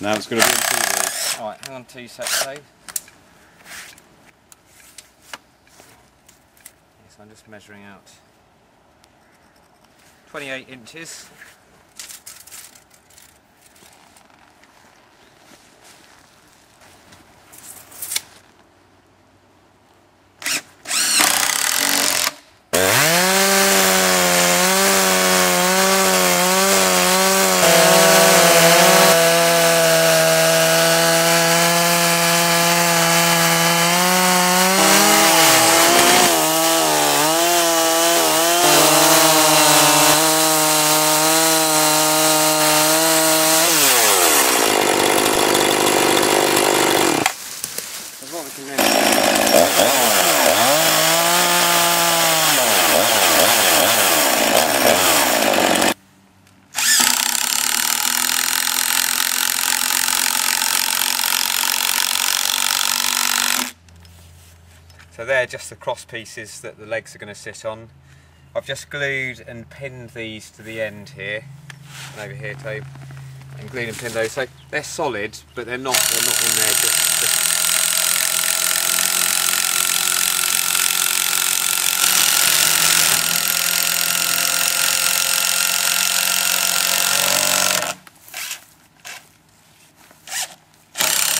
Now it's going to be in TV. Alright, hang on 2 seconds, Dave. Yes, I'm just measuring out 28 inches. So they're just the cross pieces that the legs are going to sit on. I've just glued and pinned these to the end here, and over here, Tobe, and glued and pinned those. So they're solid, but they're not in there just